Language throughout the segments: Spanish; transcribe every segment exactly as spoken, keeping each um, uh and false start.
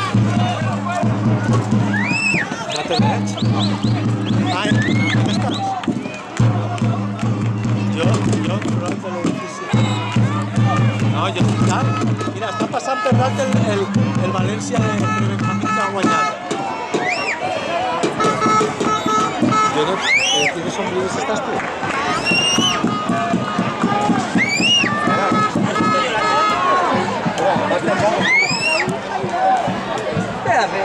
Lateral derecho. Ah, ¿en estás? Yo, yo, durante el edificio. No, yo, claro. Mira, està passant per dalt el, el, el València de Benjamín que ha guanyat. Jo no... Eh, ¿Quieres sombrires estàs tu? Espérate.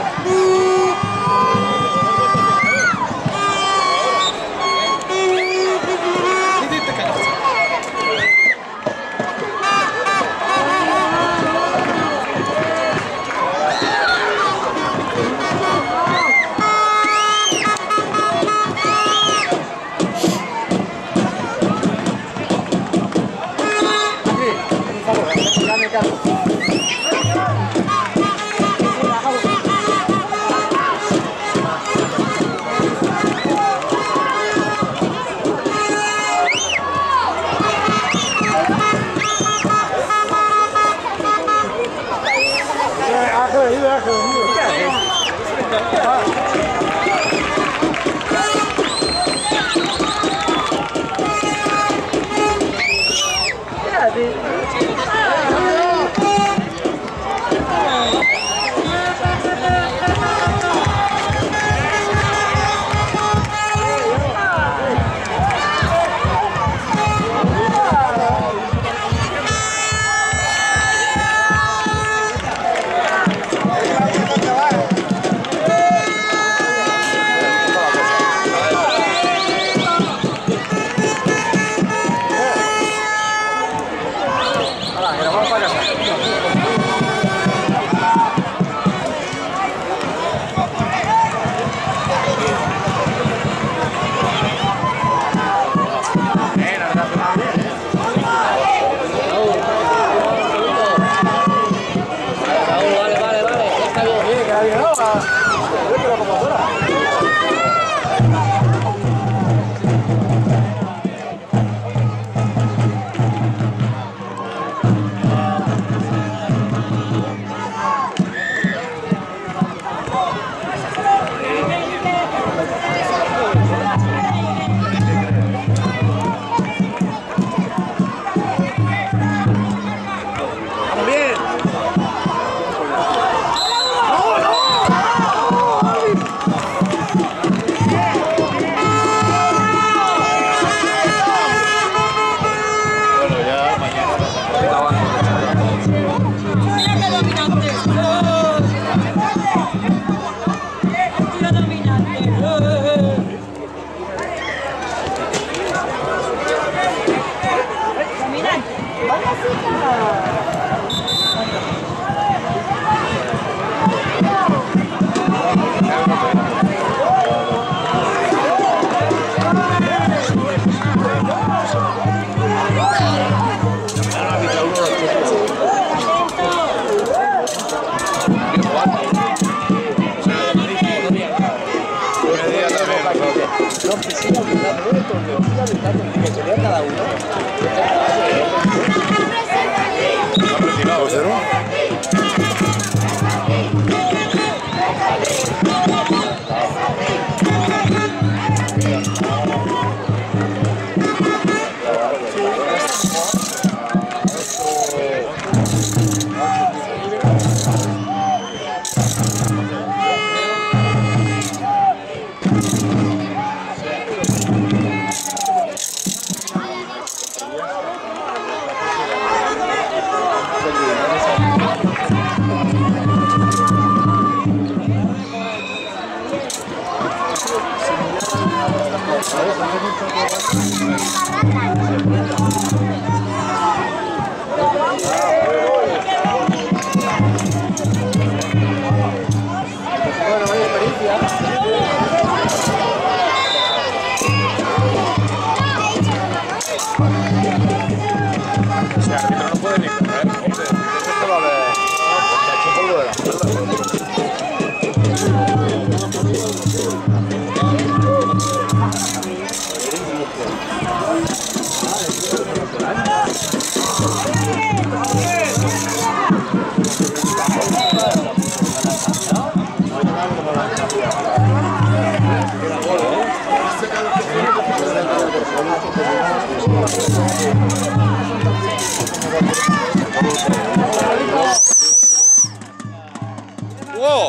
Bravo.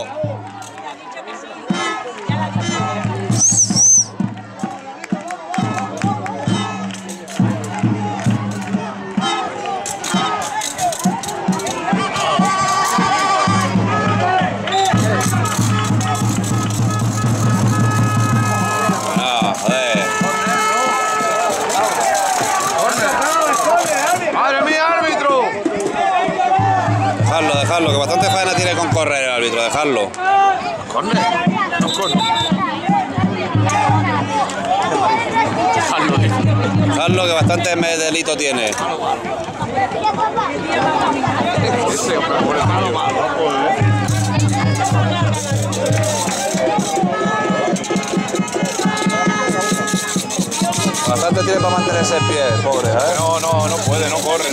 Dejarlo, dejarlo, que bastante faena tiene con correr el árbitro, dejarlo. ¿Corner? No corner. Dejarlo, dejarlo, que bastante delito tiene. Bastante tiene para mantenerse en pie, pobre, ¿eh? No, no, no puede, no corre.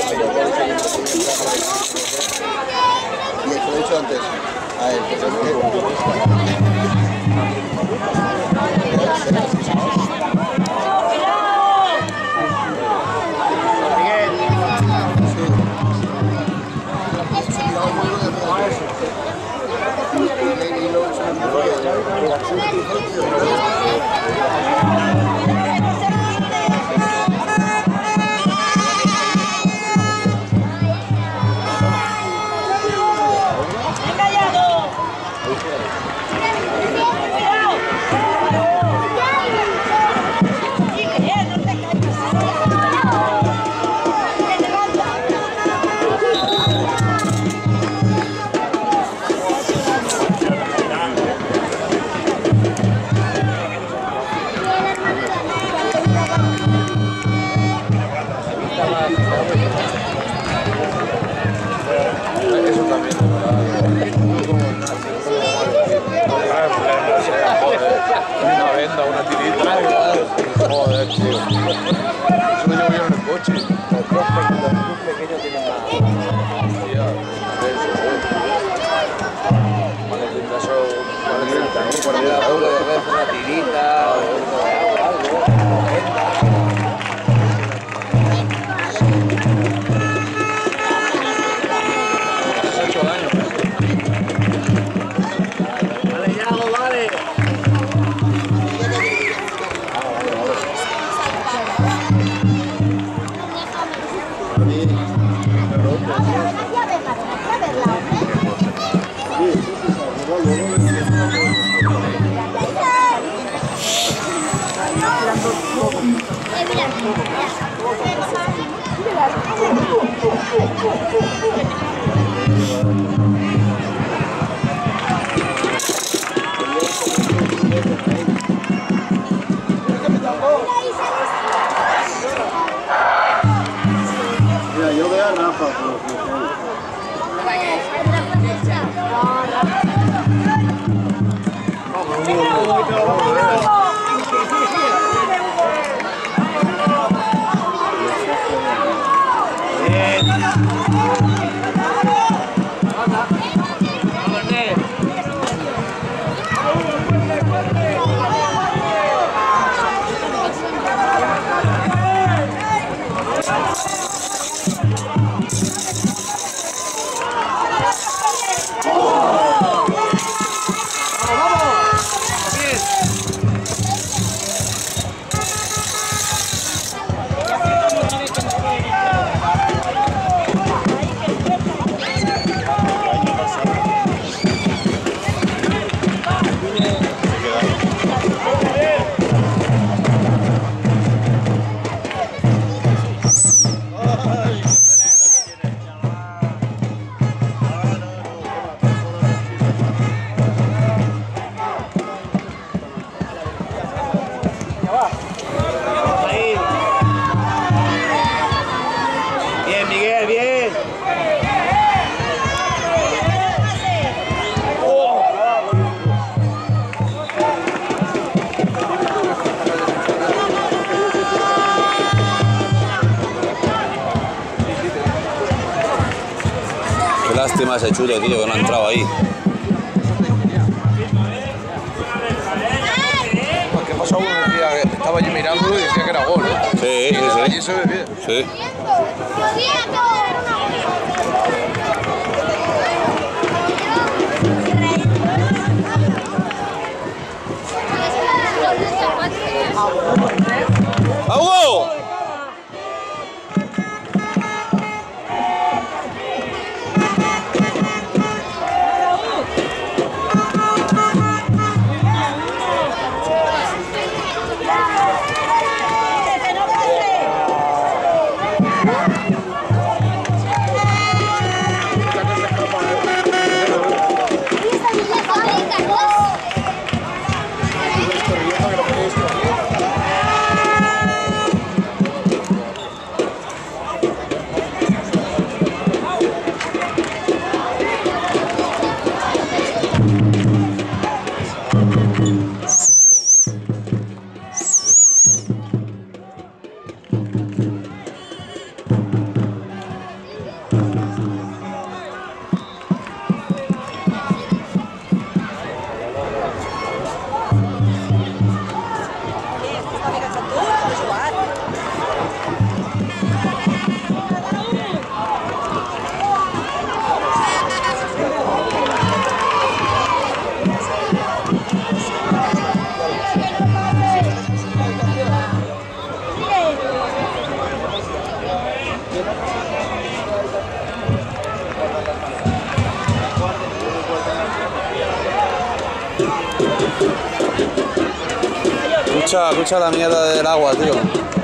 Y eso lo he dicho antes a él, pero es eso también. Una venda, una tirita. Joder, tío. Eso lo llevo yo en el coche. Los pequeños tienen más. treinta euros de vez, una tirita, algo. Mira, yo veo a Rafa, pero Bien, Miguel, bien. Qué lástima ese chute, tío, que no ha entrado ahí. ¿Qué pasó? Uno decía que estaba allí mirándolo y decía que era gol, ¿eh? Sí, sí, sí. Allí se ve bien. Sí. Sí. ¡Va, Hugo! Escucha, escucha la mierda del agua, tío.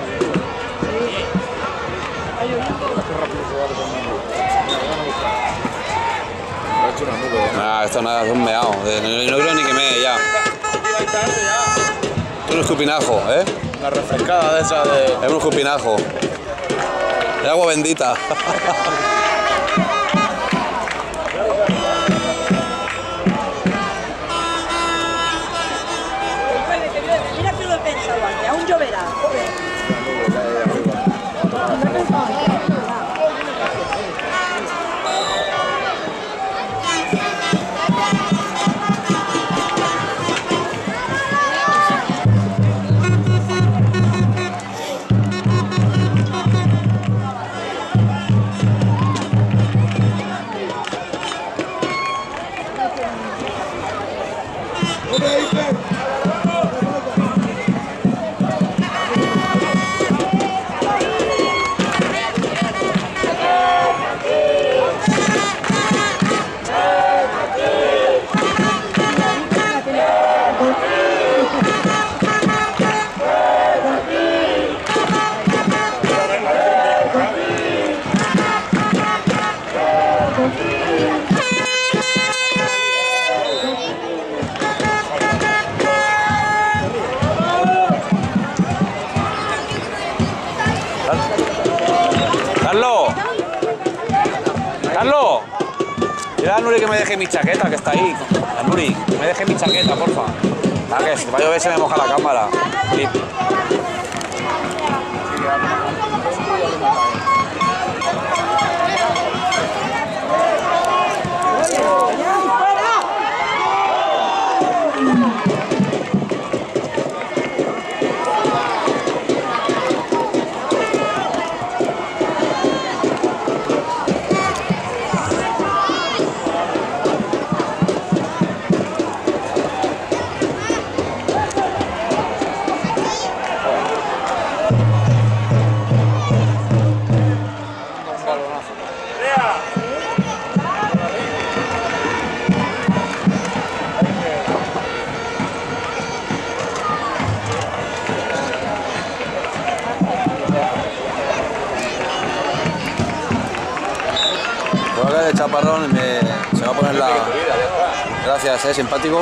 Nah, esto nada, es un meao. No, no creo ni que me ya. Es un escupinajo, ¿eh? Una refrescada de esa de... Es un escupinajo. De agua bendita. Mira que lo he pensado antes, aún lloverá. ¡Carlos! ¡Carlos! Dile a Nuri que me deje mi chaqueta, que está ahí. A Nuri, que me deje mi chaqueta, porfa. Ah, que si va a llover se me moja la cámara. Flip. De chaparrón y me, se va a poner la... Gracias, eh, simpático.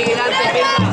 Gigante, venga.